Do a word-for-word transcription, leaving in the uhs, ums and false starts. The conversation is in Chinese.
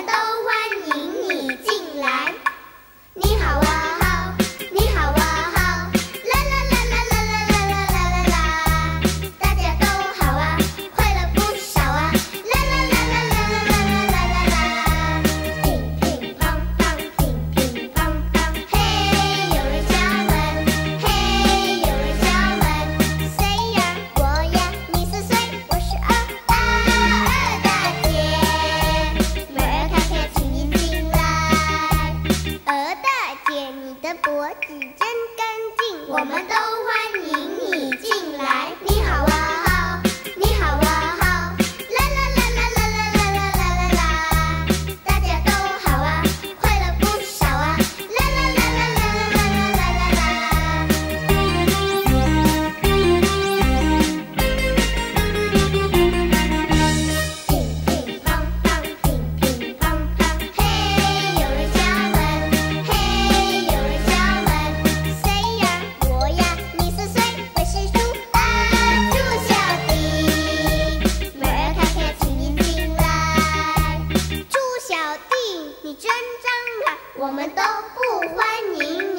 们都欢迎你进来。你好啊好，你好啊好，啦啦啦啦啦啦啦啦啦啦啦，大家都好啊，快乐不少啊，啦啦啦啦啦啦啦啦啦啦，乒乒乓乓，乒乒乓乓，嘿，有人敲门，嘿，有人敲门，谁呀？我呀，你是谁？我是二大二大姐，门儿开开，请你进来。二大姐，你的脖子真干净，我们都欢迎你进来。你好啊好，你好啊好，啦啦啦啦啦啦啦啦啦啦啦，大家都好啊，快乐不少啊，啦啦啦啦啦啦啦啦啦啦。乒乒乓乓，乒乒乓乓，嘿，有人敲门，嘿，有人敲门，谁呀？我呀，你是谁？我是猪啊，猪小弟，门儿开开，请你进来。猪小弟，你真脏啊，我们都不欢迎